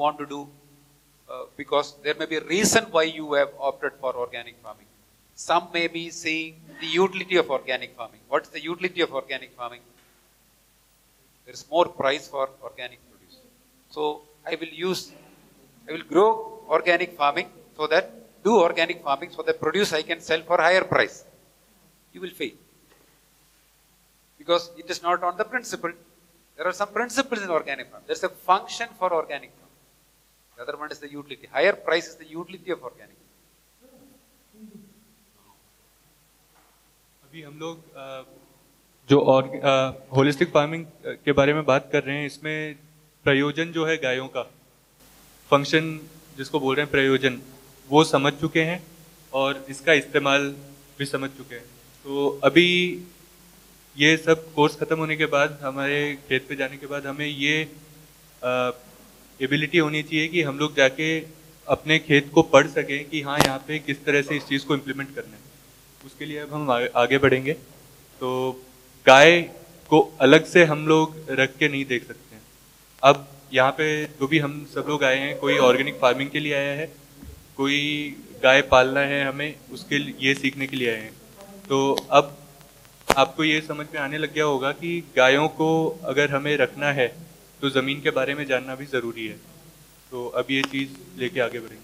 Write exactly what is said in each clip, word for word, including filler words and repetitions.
want to do, uh, because there may be a reason why you have opted for organic farming. Some may be seeing the utility of organic farming. What is the utility of organic farming? There is more price for organic produce. So I will use, I will grow organic farming so that, do organic farming so that produce I can sell for higher price. You will fail. Because it is not on the principle. There are some principles in organic farming. There is a function for organic farming. The other one is the utility. Higher price is the utility of organic. अभी हम लोग जो holistic farming के बारे में बात कर रहे हैं, इसमें प्रयोजन जो है गायों का, फंक्शन जिसको बोल रहे हैं प्रयोजन, वो समझ चुके हैं और इसका इस्तेमाल भी समझ चुके हैं. तो अभी ये सब कोर्स ख़त्म होने के बाद, हमारे खेत पे जाने के बाद हमें ये एबिलिटी होनी चाहिए कि हम लोग जाके अपने खेत को पढ़ सकें कि हाँ यहाँ पे किस तरह से इस चीज़ को इम्प्लीमेंट करना है. उसके लिए अब हम आगे बढ़ेंगे. तो गाय को अलग से हम लोग रख के नहीं देख सकते हैं. अब यहाँ पे जो भी हम सब लोग आए हैं, कोई ऑर्गेनिक फार्मिंग के लिए आया है, कोई गाय पालना है, हमें उसके लिए ये सीखने के लिए आए हैं. तो अब आपको ये समझ में आने लग गया होगा कि गायों को अगर हमें रखना है तो ज़मीन के बारे में जानना भी ज़रूरी है. तो अब ये चीज़ लेके आगे बढ़ेंगे.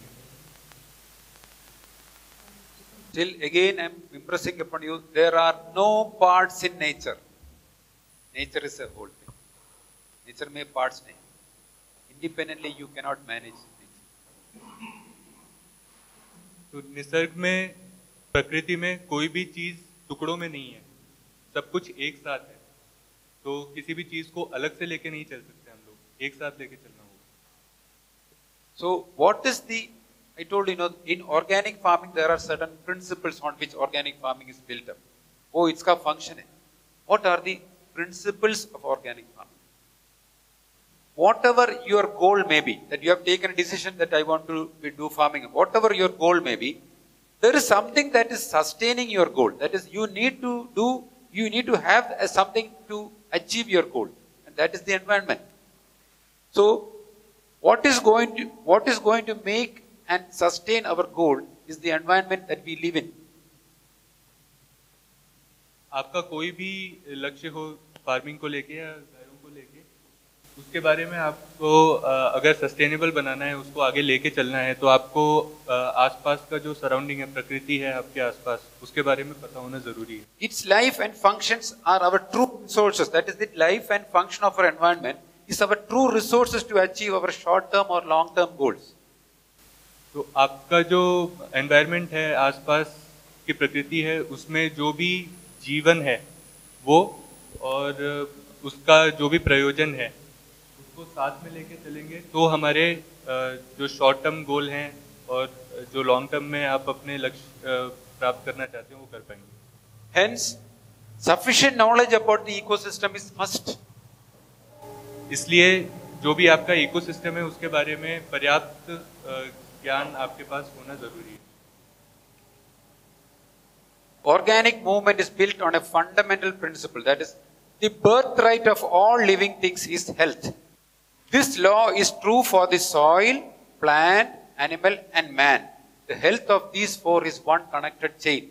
Still again I am impressing upon you, there are no parts in nature. Nature is a whole thing. Nature में parts नहीं. Independently you cannot manage nature. तो निसर्ग में, प्रकृति में कोई भी चीज़ टुकड़ों में नहीं है, सब कुछ एक साथ है. तो किसी भी चीज़ को अलग से लेके नहीं चल सकते हम लोग, एक साथ लेके चलना होगा. So what is the, I told you, know, in organic farming there are certain principles on which organic farming is built up. Oh, इसका function है. What are the principles of organic farming? Whatever your goal may be, that you have taken a decision that I want to do farming, whatever your goal may be, there is something that is sustaining your goal. That is, you need to do, you need to have a, something to achieve your goal, and that is the environment. So, what is going to, what is going to make and sustain our goal is the environment that we live in. आपका कोई भी लक्ष्य हो farming को लेके या गायों को लेके, उसके बारे में आपको अगर सस्टेनेबल बनाना है, उसको आगे लेके चलना है, तो आपको आसपास का जो सराउंडिंग है, प्रकृति है आपके आसपास, उसके बारे में पता होना जरूरी है. Its life and functions are our true resources. That is, the life and function of our environment is our true resources to achieve our short-term or long-term goals. तो आपका जो एनवायरनमेंट है, आसपास की प्रकृति है, उसमें जो भी जीवन है वो, और उसका जो भी प्रयोजन है, उसको साथ में लेके चलेंगे तो हमारे जो शॉर्ट टर्म गोल हैं और जो लॉन्ग टर्म में आप अपने लक्ष्य प्राप्त करना चाहते हैं वो कर पाएंगे. Hence, sufficient knowledge about the ecosystem is must. इसलिए जो भी आपका इकोसिस्टम है उसके बारे में पर्याप्त ज्ञान आपके पास होना जरूरी है. Organic movement is built on a fundamental principle, that is, the birthright of all living things is health. This law is true for the soil, plant, animal and man. The health of these four is one connected chain.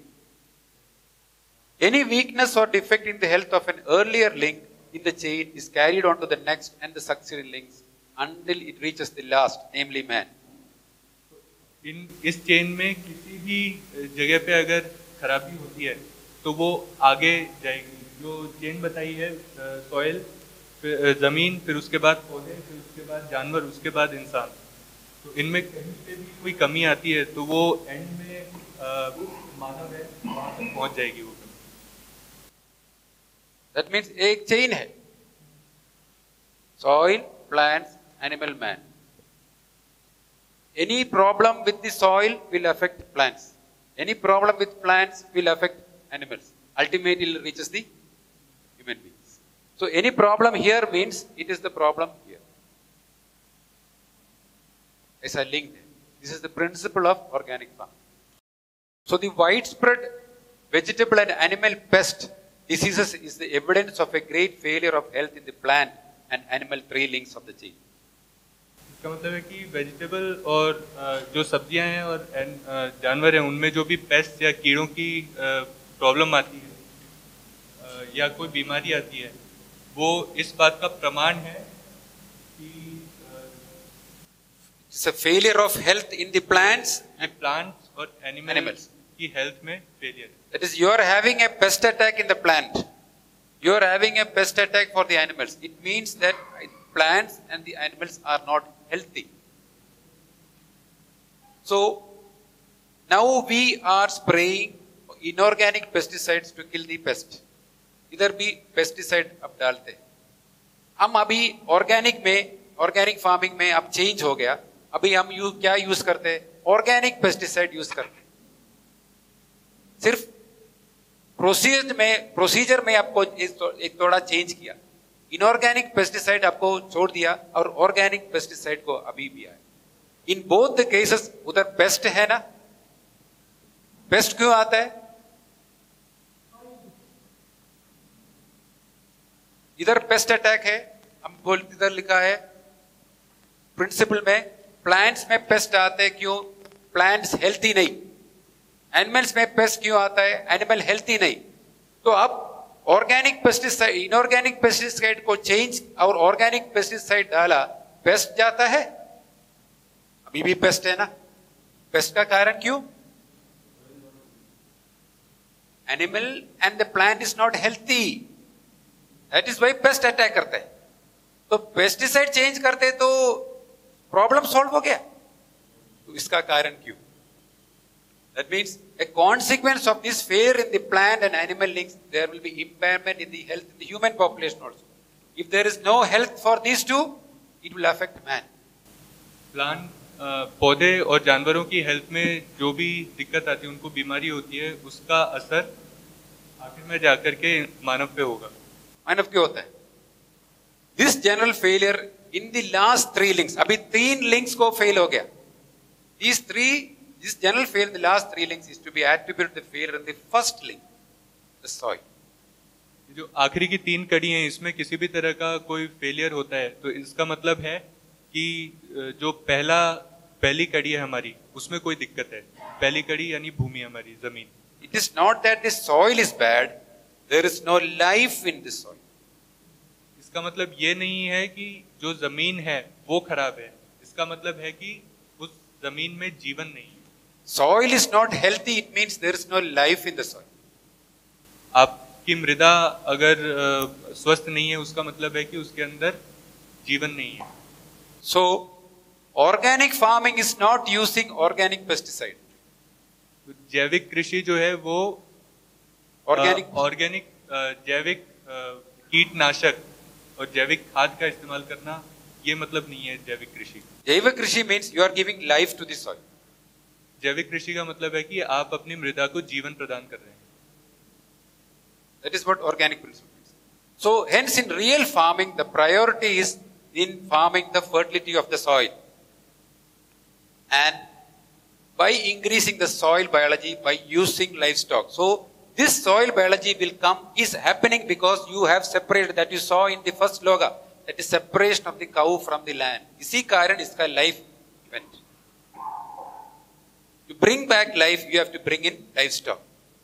Any weakness or defect in the health of an earlier link in the chain is carried on to the next and the succeeding links until it reaches the last, namely man. इन इस chain में किसी भी जगह पे अगर खराबी होती है तो वो आगे जाएगी. जो चेन बताई है, सॉइल, फिर ज़मीन, फिर उसके बाद पौधे, फिर उसके बाद जानवर, उसके बाद इंसान, तो इनमें कहीं पे भी कोई कमी आती है तो वो एंड में मानव है वहाँ तक पहुँच जाएगी वो. That means एक चेन है, soil, plants, animal, man. Any problem with the soil will affect plants. Any problem with plants will affect animals. Ultimately it reaches the human beings. So any problem here means it is the problem here. As I linked, this is the principle of organic farming. So the widespread vegetable and animal pest diseases is the evidence of a great failure of health in the plant and animal three links of the chain. इसका मतलब है कि vegetable और जो सब्जियां हैं और जानवर हैं उनमें जो भी पेस्ट या कीड़ों की प्रॉब्लम आती है या कोई बीमारी आती है, वो इस बात का प्रमाण है कि it's a failure of health in the plants and plants और animal animals की हेल्थ में फेलियर है. that is, you are having a pest attack in the plant, you are having a pest attack for the animals. It means that plants and the animals are not healthy. So now we are spraying inorganic pesticides to kill the pest. इधर भी pesticide अब डालते हैं. हम अभी organic में, organic farming में अब चेंज हो गया. अभी हम यू क्या यूज करते हैं? ऑर्गेनिक पेस्टिसाइड यूज करते हैं. सिर्फ प्रोसीजर में प्रोसीजर में आपको एक थोड़ा चेंज किया. इनऑर्गेनिक पेस्टिसाइड आपको छोड़ दिया और ऑर्गेनिक पेस्टिसाइड को अभी भी आया. इन बोथ द केसेस उधर पेस्ट है ना. पेस्ट क्यों आता है? इधर पेस्ट अटैक है. हम बोल इधर लिखा है प्रिंसिपल में प्लांट्स में पेस्ट आते हैं. क्यों? प्लांट्स हेल्थी नहीं. एनिमल्स में पेस्ट क्यों आता है? एनिमल हेल्थी नहीं. तो अब ऑर्गेनिक पेस्टिसाइड इनऑर्गेनिक पेस्टिसाइड को चेंज और ऑर्गेनिक पेस्टिसाइड डाला, पेस्ट जाता है. अभी भी पेस्ट है ना. पेस्ट का कारण क्यों? Animal and the plant is not healthy. That is why pest attack करते हैं. तो पेस्टिसाइड चेंज करते तो प्रॉब्लम सॉल्व हो गया. तो इसका कारण क्यों? That means a consequence of this failure in the plant and animal links, there will be impairment in the health in the human population also. If there is no health for these two, it will affect man. Plant पौधे और जानवरों की health में जो भी दिक्कत आती है, उनको बीमारी होती है, उसका असर आखिर में जाकर के मानव पे होगा. मानव क्यों होता है? This general failure in the last three links, अभी तीन links को fail हो गया. These three This general failure in the last three links is to be attributed to the failure in the first link, the soil. जो आखिरी की तीन कड़ी हैं, इसमें किसी भी तरह का कोई फेलियर होता है तो इसका मतलब है कि जो पहला पहली कड़ी है हमारी, उसमें कोई दिक्कत है. पहली कड़ी यानी भूमि, हमारी जमीन. It is not that the soil is bad, there is no life in the soil. इसका मतलब ये नहीं है कि जो जमीन है वो खराब है. इसका मतलब है कि उस जमीन में जीवन नहीं है. Soil is not healthy, it means there is no life in the soil. आपकी मृदा अगर स्वस्थ नहीं है, उसका मतलब है कि उसके अंदर जीवन नहीं है. So organic farming is not using organic pesticide. जैविक कृषि जो है वो ऑर्गेनिक ऑर्गेनिक जैविक कीटनाशक और जैविक खाद का इस्तेमाल करना, ये मतलब नहीं है जैविक कृषि. जैविक कृषि means you are giving life to the soil. जैविक कृषि का मतलब है कि आप अपनी मृदा को जीवन प्रदान कर रहे हैं. That is what organic principle is. So hence in real farming the priority is in farming the fertility of the soil, and by increasing the soil biology by using livestock. So this soil biology will come is happening because you have separated, that you saw in the first logo, that is separation of the cow from the land. इसी कारण इसका life event. To bring back life, you have to bring in livestock.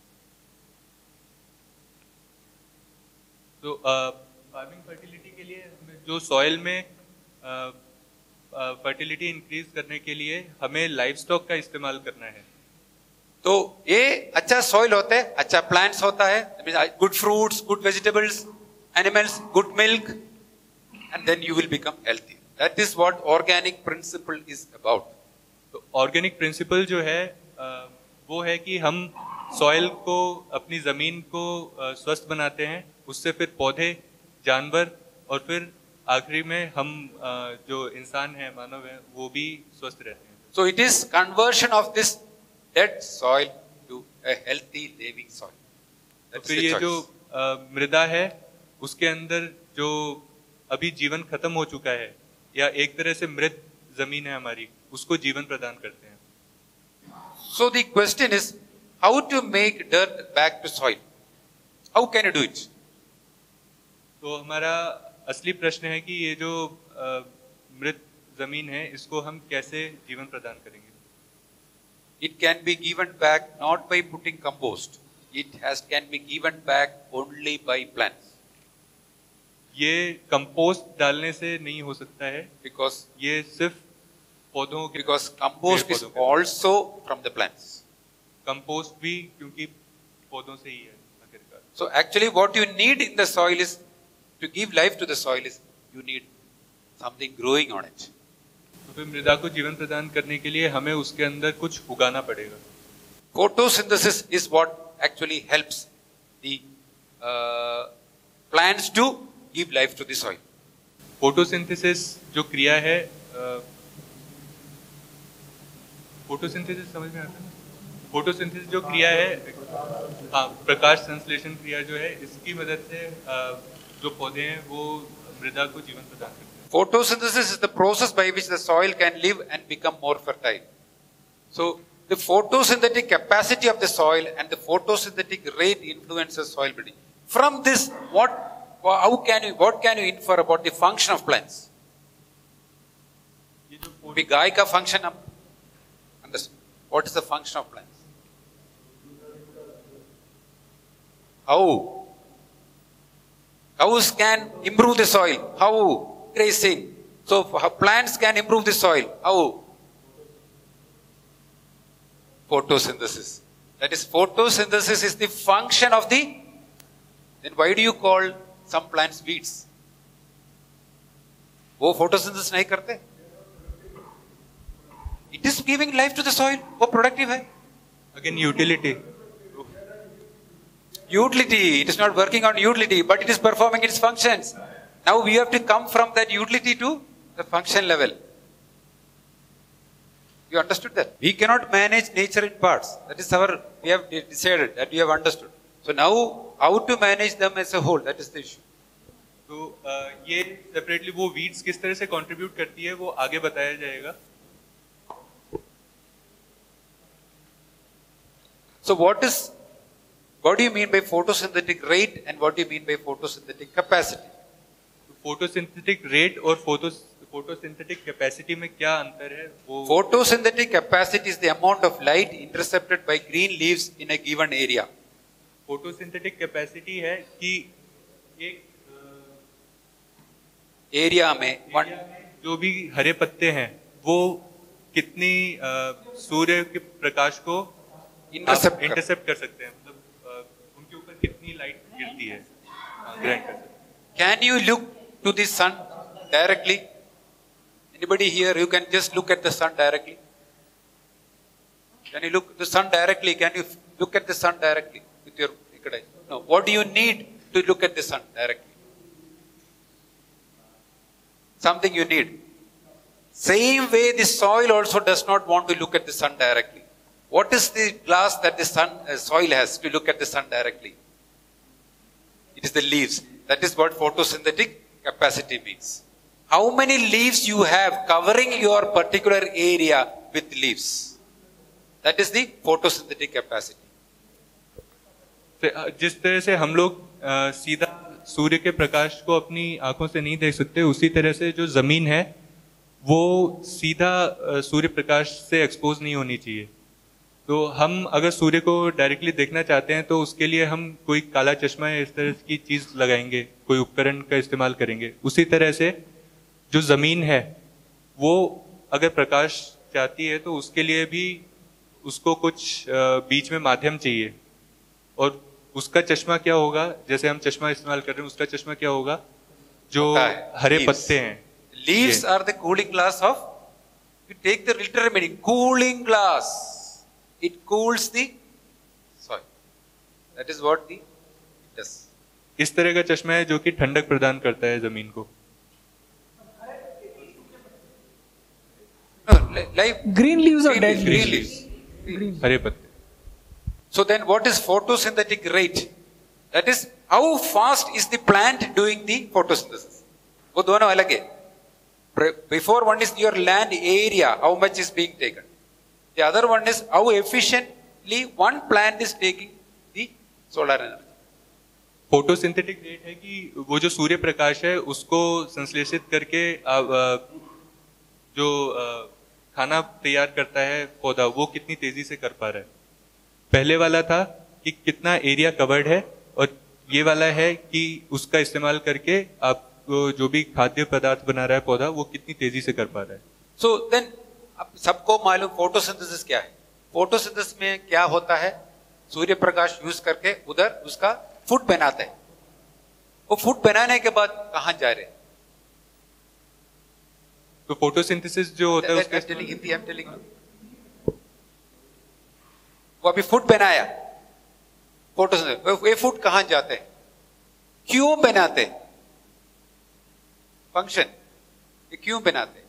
तो farming fertility के लिए हमें जो soil में fertility increase करने के लिए हमें लाइवस्टॉक का इस्तेमाल करना है. तो ये अच्छा सॉइल होता है, अच्छा प्लांट्स होता है, good fruits, good vegetables, animals, good milk, and then you will become healthy. That is what organic principle is about. तो ऑर्गेनिक प्रिंसिपल जो है वो है कि हम सॉइल को, अपनी जमीन को स्वस्थ बनाते हैं, उससे फिर पौधे, जानवर और फिर आखिरी में हम जो इंसान है, मानव है, वो भी स्वस्थ रहते हैं. So it is conversion of this dead soil to a healthy living soil. तो फिर ये जो मृदा है उसके अंदर जो अभी जीवन खत्म हो चुका है या एक तरह से मृत जमीन है हमारी, उसको जीवन प्रदान करते हैं. So the question is how to make dirt back to soil. How can you do it? तो हमारा असली प्रश्न है कि ये जो मृत जमीन है इसको हम कैसे जीवन प्रदान करेंगे? It can be given back not by putting compost. It has can be given back only by plants. ये कंपोस्ट डालने से नहीं हो सकता है, Because ये सिर्फ पौधों के, because compost is also from the plants. Compost भी क्योंकि पौधों से ही है आखिरकार. So actually what you need in the soil is, to give life to the soil is, you need something growing on it. तो फिर मृदा को जीवन प्रदान करने के लिए हमें उसके अंदर कुछ उगाना पड़ेगा. Photosynthesis is what actually helps the uh, plants to give life to the soil. Photosynthesis जो क्रिया है, फोटोसिंथेसिस समझ में आता है? फोटोसिंथेसिस जो क्रिया है, हाँ, प्रकाश संश्लेषण क्रिया जो है, इसकी मदद से जो पौधे हैं वो मृदा को जीवन प्रदान करते हैं. Photosynthesis is the process by which the soil can live and become more fertile. So the photosynthetic capacity of the soil and the photosynthetic rate influences soil building. From this, what, how can you, what can you infer about the function of plants? अभी गाय का function हम understand. What is the function of plants? How? Cows can improve the soil. How? Grazing. So plants can improve the soil. How? Photosynthesis. That is, photosynthesis is the function of the. Then why do you call some plants weeds? वो photosynthesis नहीं करते. It is giving life to the soil. वो productive है. Again, utility. Utility. It is not working on utility, but it is performing its functions. Now we have to come from that utility to the function level. You understood that? We cannot manage nature in parts. That is our, we have decided, that we have understood. So now, how to manage them as a whole, that is the issue. तो ये separately वो weeds किस तरह से contribute करती है वो आगे बताया जाएगा. So what is, what do you mean by photosynthetic rate and what do you mean by photosynthetic capacity? Photosynthetic rate और फोटो फोटोसिंथेटिक कैपेसिटी में क्या अंतर है? वो photosynthetic capacity is the amount of light intercepted by green leaves in a given area. Photosynthetic capacity है कि एक area में, एरिया में जो भी हरे पत्ते हैं वो कितनी सूर्य के प्रकाश को इंटरसेप्ट इंटरसेप्ट कर सकते हैं, मतलब उनके ऊपर कितनी लाइट गिरती है, ग्रहण कर सकते हैं. Can you look to the sun directly? Anybody here, you can just look at the sun directly? Can you look at the sun directly? Can you look at the sun directly with your naked eye? No. What do you need to look at the sun directly? Something you need. Same way the soil also does not want to look at the sun directly. What is the glass that the sun, uh, soil has to look at the sun directly? It is the leaves. That is what photosynthetic capacity means. How many leaves you have covering your particular area with leaves? That is the photosynthetic capacity. जिस तरह से हम लोग सीधा सूर्य के प्रकाश को अपनी आंखों से नहीं देख सकते, उसी तरह से जो जमीन है वो सीधा सूर्य प्रकाश से एक्सपोज नहीं होनी चाहिए. तो हम अगर सूर्य को डायरेक्टली देखना चाहते हैं तो उसके लिए हम कोई काला चश्मा या इस तरह की चीज लगाएंगे, कोई उपकरण का इस्तेमाल करेंगे. उसी तरह से जो जमीन है वो अगर प्रकाश चाहती है तो उसके लिए भी उसको कुछ बीच में माध्यम चाहिए. और उसका चश्मा क्या होगा, जैसे हम चश्मा इस्तेमाल कर रहे हैं, उसका चश्मा क्या होगा, जो हरे पत्ते हैं. Leaves are the cooling glass of, you take the literal meaning, cooling glass. It cools the soil. That is what the it does. इस तरह का चश्मा है जो कि ठंडक प्रदान करता है जमीन को. No, like green leaves or dead green leaves. Green. हरे पत्ते. So then, what is photosynthetic rate? That is how fast is the plant doing the photosynthesis. वो दोनों अलग है. Before one is your land area, how much is being taken. The other one is how efficiently one plant is taking the solar energy. Photosynthetic rate है कि वो जो सूर्य प्रकाश है उसको संश्लेषित करके जो खाना तैयार करता है पौधा वो कितनी तेजी से कर पा रहा है। पहले वाला था कि कितना एरिया कवर्ड है, और ये वाला है कि उसका इस्तेमाल करके आप जो भी खाद्य पदार्थ बना रहा है पौधा वो कितनी तेजी से कर पा रहा है। सो देन अब सबको मालूम फोटोसिंथेसिस क्या है। फोटोसिंथेसिस में क्या होता है, सूर्य प्रकाश यूज करके उधर उसका फूड बनाते हैं। वो फूड बनाने के बाद कहां जा रहे हैं? तो फोटोसिंथेसिस जो होता है उसके हिंदी हम टेलिंग, वो अभी फूड बनाया, फोटोसिंथेसिस, ये फूड कहां जाते हैं, क्यों बनाते हैं, फंक्शन ये क्यों बनाते हैं?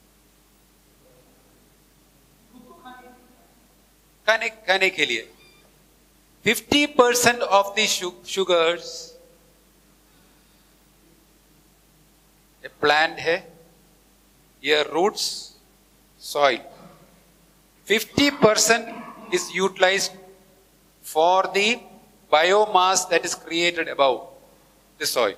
खाने खाने के लिए। Fifty percent of the sugars plant है, ये roots, soil. Fifty percent is utilised for the biomass that is created above the soil.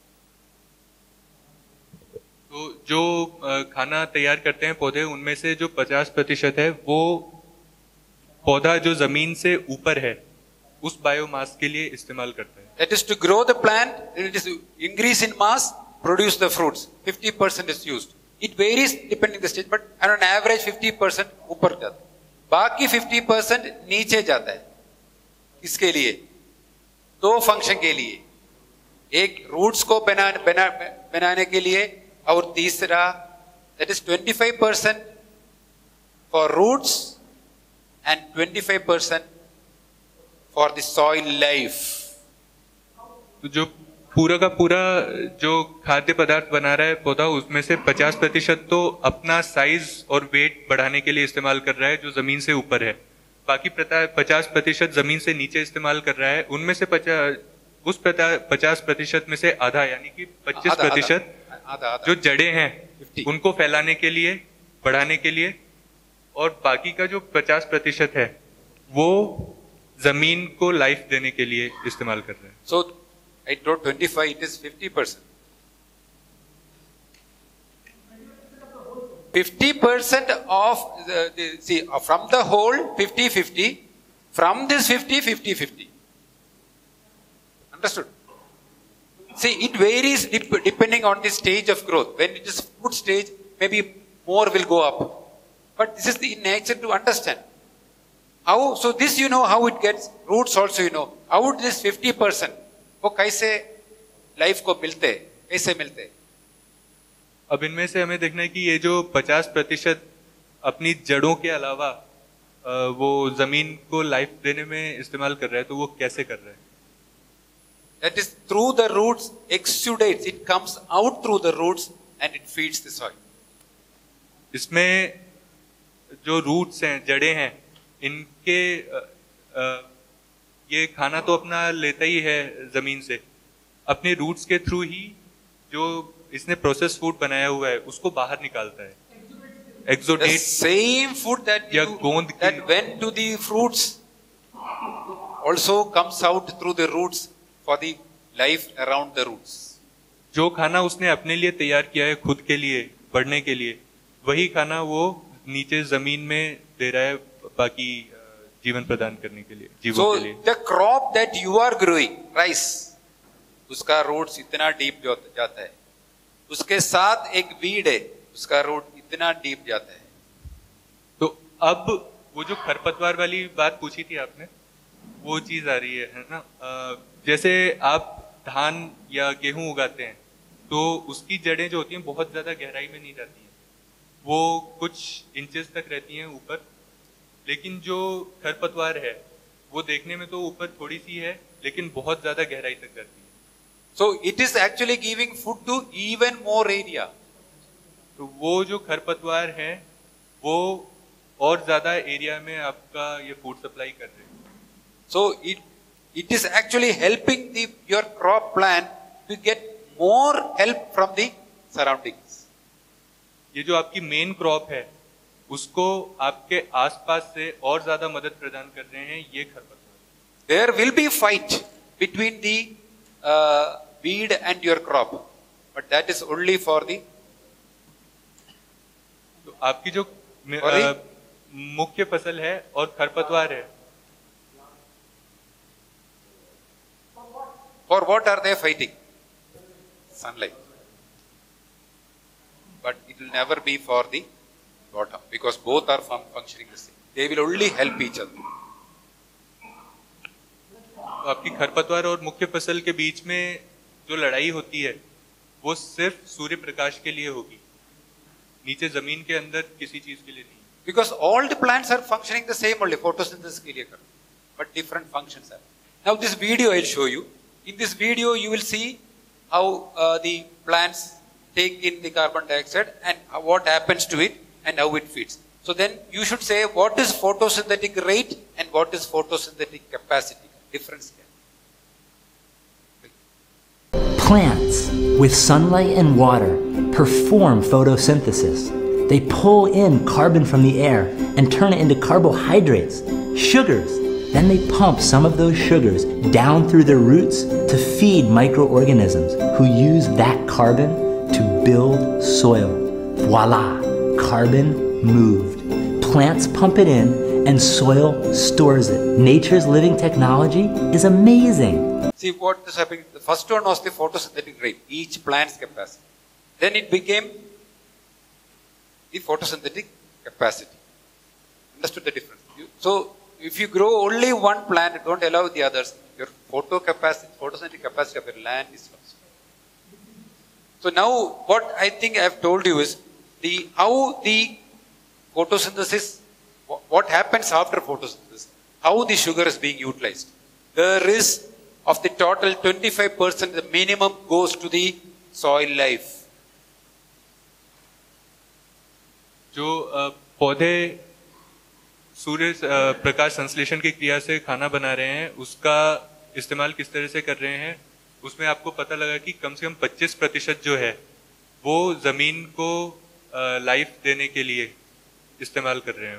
तो जो खाना तैयार करते हैं पौधे, उनमें से जो पचास प्रतिशत है वो पौधा जो जमीन से ऊपर है उस बायोमास के लिए इस्तेमाल करता है। That is to grow the plant, it is to increase in mass, produce the fruits. fifty percent is used. It varies depending the stage, but on an average fifty percent ऊपर जाता है, बाकी fifty percent नीचे जाता है। इसके लिए दो फंक्शन के लिए, एक रूट्स को बना, बना, बनाने के लिए, और तीसरा that is twenty-five percent for roots and twenty-five percent for the soil life. तो जो पूरा का पूरा जो खाद्य पदार्थ बना रहा है पौधा, उसमें से पचास प्रतिशत तो अपना साइज और वेट बढ़ाने के लिए इस्तेमाल कर रहा है जो जमीन से ऊपर है, बाकी पचास प्रतिशत जमीन से नीचे इस्तेमाल कर रहा है। उनमें से पचास उस पचास प्रतिशत में से आधा यानी कि पच्चीस प्रतिशत जो जड़ें हैं उनको फैलाने के लिए, बढ़ाने के लिए, और बाकी का जो पचास प्रतिशत है वो जमीन को लाइफ देने के लिए इस्तेमाल कर रहे हैं। So I told twenty-five, it is fifty percent. fifty percent of the, the see from the whole fifty fifty, from this fifty fifty fifty. Understood? See, it varies depending on the stage of growth. When it is food stage, maybe more will go up. But this is the nature to understand. How, so this you know how it gets, roots also you know. How would this fifty percent, वो कैसे life को मिलते हैं, कैसे मिलते हैं? अब इनमें से हमें देखना है कि ये जो पचास प्रतिशत अपनी जड़ों के अलावा वो जमीन को लाइफ देने में इस्तेमाल कर रहा है, तो वो कैसे कर रहा है? That is through the roots exudates, it comes out through the roots and it feeds the soil. इसमें जो रूट्स हैं, जड़ें हैं, इनके आ, आ, ये खाना तो अपना लेता ही है जमीन से, अपने रूट्स के थ्रू ही जो इसने प्रोसेस फूड बनाया हुआ है उसको बाहर निकालता है। Exudate, the same food that you, गोंद that went to the fruits also comes out through the roots for the life around the roots. जो खाना उसने अपने लिए तैयार किया है खुद के लिए बढ़ने के लिए, वही खाना वो नीचे जमीन में दे रहा है बाकी जीवन प्रदान करने के लिए, जीवों so, के लिए। the crop that you are growing, rice, उसका रूट्स इतना डीप जाता है, उसके साथ एक वीड है, उसका रूट इतना डीप जाता है। तो अब वो जो खरपतवार वाली बात पूछी थी आपने, वो चीज आ रही है, है ना? जैसे आप धान या गेहूं उगाते हैं तो उसकी जड़ें जो होती हैं बहुत ज्यादा गहराई में नहीं जाती हैं, वो कुछ इंचेस तक रहती हैं ऊपर, लेकिन जो खरपतवार है वो देखने में तो ऊपर थोड़ी सी है लेकिन बहुत ज्यादा गहराई तक जाती है। So it is actually giving food to even more area. तो वो जो खरपतवार है वो और ज्यादा एरिया में आपका ये फूड सप्लाई कर रहे हैं। So it it is actually helping the your crop plant to get more help from the surroundings. ये जो आपकी मेन क्रॉप है उसको आपके आसपास से और ज्यादा मदद प्रदान कर रहे हैं ये खरपतवार। There will be fight between the uh, weed and your crop, but that is only for the आपकी जो आ, मुख्य फसल है और खरपतवार है, For what are they fighting? Sunlight. But it will never be for the bottom because both are fun functioning the same. They will only help each other. तो आपकी खरपतवार और मुख्य फसल के बीच में जो लड़ाई होती है वो सिर्फ सूर्य प्रकाश के लिए होगी, नीचे जमीन के अंदर किसी चीज के लिए नहीं. Because all the plants are functioning the same only, photosynthesis के लिए कर, but different functions are. Now this video I will show you. In this video you will see how uh, the plants take in the carbon dioxide and uh, what happens to it and how it feeds. So then you should say what is photosynthetic rate and what is photosynthetic capacity. Difference. Plants with sunlight and water perform photosynthesis. They pull in carbon from the air and turn it into carbohydrates, sugars. Then they pump some of those sugars down through their roots to feed microorganisms who use that carbon to build soil. Voila! Carbon moved. Plants pump it in and soil stores it. Nature's living technology is amazing. See what is happening. The first one was the photosynthetic rate, each plant's capacity. Then it became the photosynthetic capacity. Understood the difference? You, so if you grow only one plant, don't allow the others, your photo capacity, photosynthetic capacity of your land is lost. So now what I think I have told you is the how the photosynthesis, what happens after photosynthesis, how the sugar is being utilized. There is of the total twenty-five percent, the minimum goes to the soil life. जो पौधे सूर्य प्रकाश संश्लेषण की क्रिया से खाना बना रहे हैं उसका इस्तेमाल किस तरह से कर रहे हैं, उसमें आपको पता लगा कि कम से कम पच्चीस प्रतिशत जो है वो जमीन को लाइफ देने के लिए इस्तेमाल कर रहे हैं.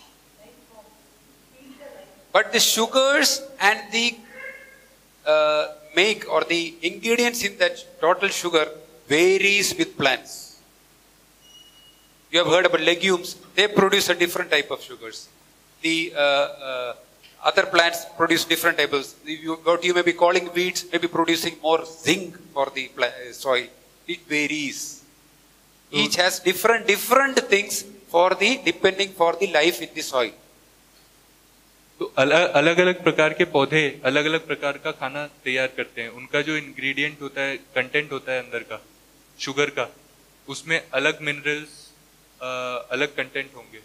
But the sugars and the uh, make or the ingredients in that total sugar varies with plants. You have heard about legumes, they produce a different type of sugars. The uh, uh, other plants produce different types. You, what you may be calling weeds may be producing more zinc for the soil. It varies. So, each has different different things for the depending for the life in the soil. तो अलग अलग अलग प्रकार के पौधे अलग अलग प्रकार का खाना तैयार करते हैं. उनका जो इंग्रेडिएंट होता है, कंटेंट होता है अंदर का, शुगर का, उसमें अलग मिनरल्स, अलग कंटेंट होंगे.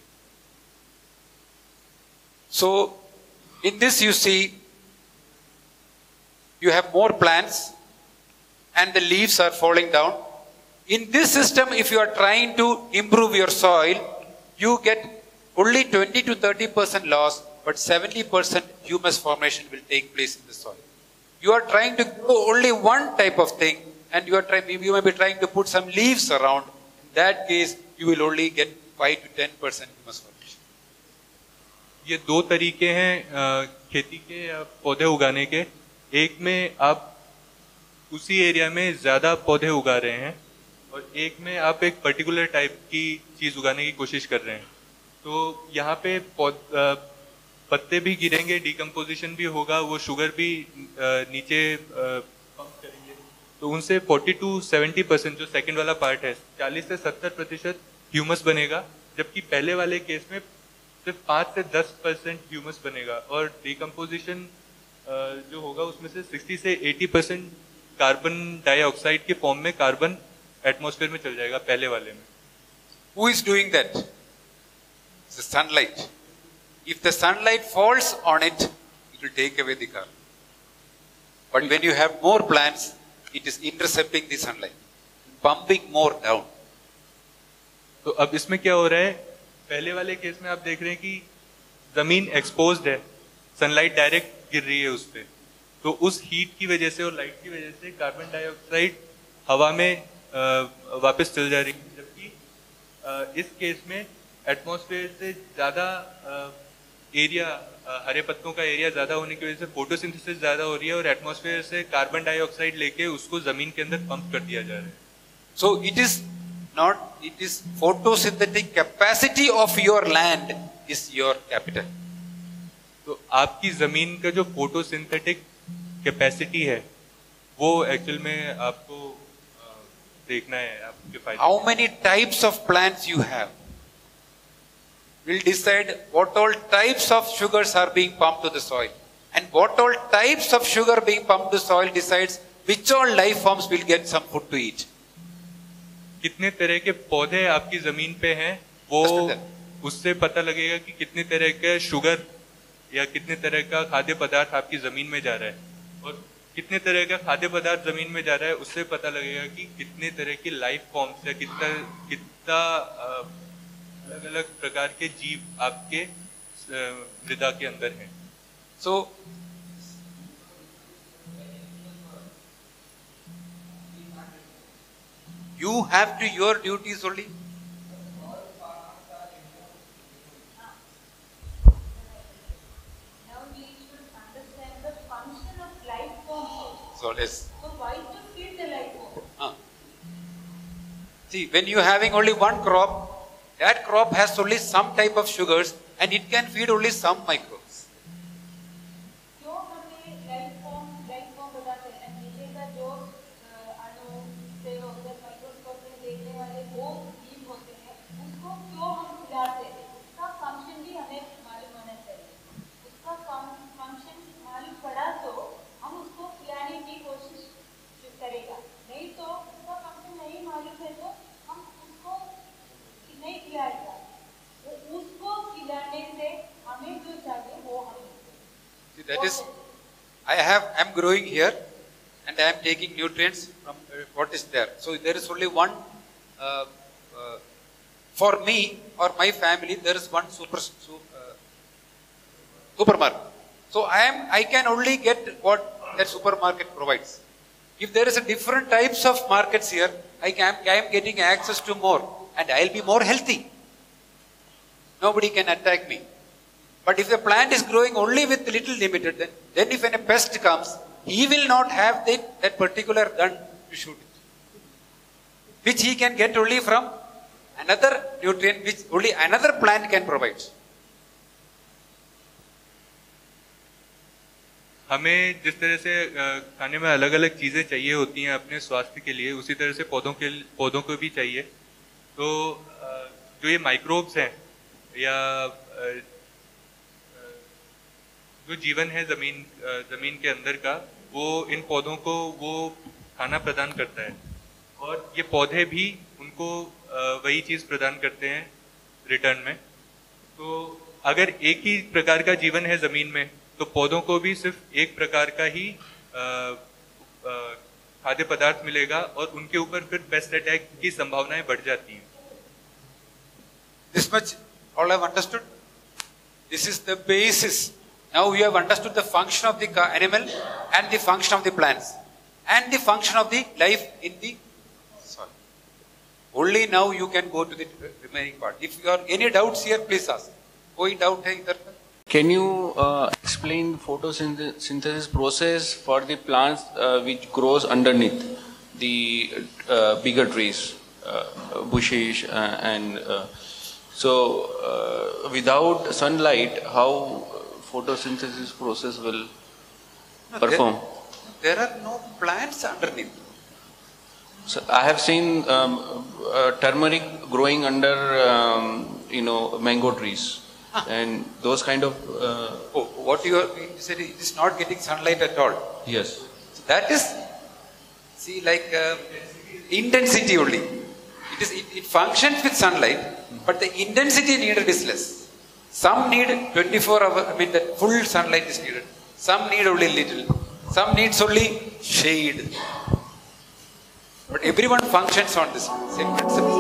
So in this you see you have more plants and the leaves are falling down. In this system, if you are trying to improve your soil, you get only twenty to thirty percent loss, but seventy percent humus formation will take place in the soil. You are trying to grow only one type of thing and you are trying, you may be trying to put some leaves around. In that case, you will only get five to ten percent humus formation. ये दो तरीके हैं खेती के या पौधे उगाने के. एक में आप उसी एरिया में ज्यादा पौधे उगा रहे हैं और एक में आप एक पर्टिकुलर टाइप की चीज उगाने की कोशिश कर रहे हैं. तो यहाँ पे पत्ते भी गिरेंगे, डिकम्पोजिशन भी होगा, वो शुगर भी नीचे पंप करेंगे. तो उनसे फोर्टी टू सेवेंटी परसेंट जो सेकंड वाला पार्ट है, चालीस से सत्तर प्रतिशत ह्यूमस बनेगा, जबकि पहले वाले केस में सिर्फ पाँच से दस परसेंट ह्यूमस बनेगा. और डिकम्पोजिशन जो होगा उसमें से सिक्सटी से एटी परसेंट कार्बन डाइऑक्साइड के फॉर्म में कार्बन एटमॉस्फेयर में चल जाएगा पहले वाले में. Who is doing that? It's the sunlight. If the sunlight falls on it, it will take away the carbon. But when you have more plants, it is intercepting the sunlight, pumping more down. तो अब इसमें क्या हो रहा है, पहले वाले case में आप देख रहे हैं कि जमीन एक्सपोज्ड है, सनलाइट डायरेक्ट गिर रही है उस पर, तो उस हीट की वजह से और लाइट की वजह से कार्बन डाइऑक्साइड हवा में आ, वापस चल जा रही है. जबकि आ, इस केस में एटमॉस्फेयर से ज़्यादा एरिया, हरे पत्तों का एरिया ज़्यादा होने की वजह से फोटोसिंथेसिस ज़्यादा हो रही है और एटमॉस्फेयर से कार्बन डाइऑक्साइड लेके उसको ज़मीन के अंदर पंप कर दिया जा रहा है. So it is not, it is photosynthetic capacity of your land is your capital. तो आपकी जमीन का जो फोटोसिंथेटिक कैपेसिटी है वो एक्चुअल में आपको देखना है आपके फायदे. How many types of plants you have will decide what all types of sugars are being pumped to the soil, and what all types of sugar being pumped to the soil decides which all life forms will get some food to eat. कितने तरह के पौधे आपकी जमीन पे हैं वो उससे पता लगेगा कि कितने तरह के शुगर या कितने तरह का खाद्य पदार्थ आपकी जमीन में जा रहा है, और कितने तरह का खाद्य पदार्थ जमीन में जा रहा है उससे पता लगेगा कि कितने तरह की लाइफ फॉर्म्स या कितना कितना अलग अलग प्रकार के जीव आपके मृदा के अंदर हैं. So you have to your duties only. So let's. So why to feed the life form? Uh. See, when you are having only one crop, that crop has only some type of sugars and it can feed only some microbes. क्यों हमें life form life form बताते हैं? नीचे का जो अणु से होकर माइक्रोस्कोप में देखने वाले वो जीव होते हैं, उसको क्यों हम खिलाते हैं? उसका फंक्शन भी हमें मालूम होना चाहिए. उसका फंक्शन मालूम पड़ा तो हम उसको खिलाने की कोशिश करेगा. नहीं तो उसका फंक्शन नहीं मालूम है तो हम उसको नहीं खिलाएगा. तो उसको खिलाने से हमें जो चाहिए वो हमें. See, that is, I have, I am growing here and I am taking nutrients from uh, what is there. So there is only one, uh, uh, for me or my family, there is one super, su, uh, supermarket. So I am, I can only get what that supermarket provides. If there is a different types of markets here, I am, I am getting access to more and I will be more healthy. Nobody can attack me. But if the plant is growing only with little limited, then, then if when a pest comes, he will not have that, that particular gun to shoot it, which he can get only from another nutrient which only another plant can provide. हमें जिस तरह से खाने में अलग अलग चीज़ें चाहिए होती हैं अपने स्वास्थ्य के लिए, उसी तरह से पौधों के पौधों को भी चाहिए. तो जो ये माइक्रोब्स हैं या जो जीवन है ज़मीन ज़मीन के अंदर का, वो इन पौधों को वो खाना प्रदान करता है, और ये पौधे भी उनको वही चीज़ प्रदान करते हैं रिटर्न में. तो अगर एक ही प्रकार का जीवन है ज़मीन में, तो पौधों को भी सिर्फ एक प्रकार का ही खाद्य पदार्थ मिलेगा और उनके ऊपर फिर पेस्ट अटैक की संभावनाएं बढ़ जाती हैं. This much all I have understood. This is the basis. Now we have understood the function of the animal and the function of the plants and the function of the life in the soil. Only now you can go to the remaining part. If you have any doubts here, please ask. कोई doubt है इधर पर? Can you uh, explain photosynthesis process for the plants uh, which grows underneath the uh, bigger trees, uh, bushes, uh, and uh, so uh, without sunlight, how photosynthesis process will no, perform? There, there are no plants underneath. So I have seen um, uh, turmeric growing under um, you know mango trees. Huh. And those kind of uh, oh, what you are you said it is not getting sunlight at all. Yes. So that is, see, like uh, intensity only. It is it, it functions with sunlight, but the intensity needed is less. Some need twenty-four hour. I mean that full sunlight is needed. Some need only little. Some needs only shade. But everyone functions on this same principle.